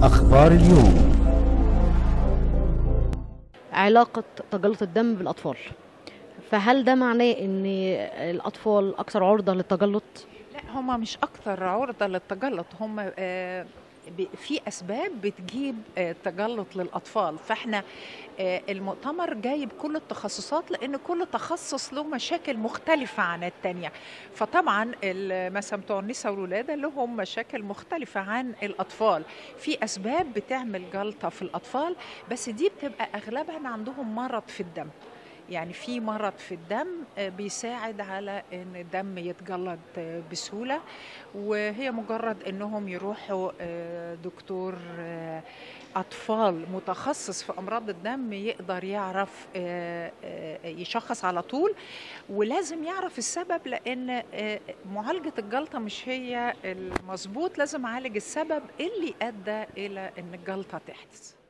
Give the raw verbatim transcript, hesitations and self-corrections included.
أخبار اليوم. علاقة تجلط الدم بالأطفال، فهل ده معناه إن الأطفال أكثر عرضة للتجلط؟ لا، هم مش أكثر عرضة للتجلط، هم آه، ب- في أسباب بتجيب آه، تجلط للأطفال. فإحنا آه، المؤتمر جايب كل التخصصات، لأن كل تخصص له مشاكل مختلفة عن التانية. فطبعا ال- مثلا بتوع النساء والولادة لهم مشاكل مختلفة عن الأطفال. في أسباب بتعمل جلطة في الأطفال، بس دي بتبقى أغلبها عندهم مرض في الدم. يعني في مرض في الدم آه، بيساعد على ان الدم يتجلط آه، بسهولة. وهي مجرد انهم يروحوا آه، دكتور آه، اطفال متخصص في امراض الدم يقدر يعرف آه، آه، يشخص على طول. ولازم يعرف السبب، لان آه، معالجة الجلطة مش هي المظبوط، لازم اعالج السبب اللي ادى الى ان الجلطة تحدث.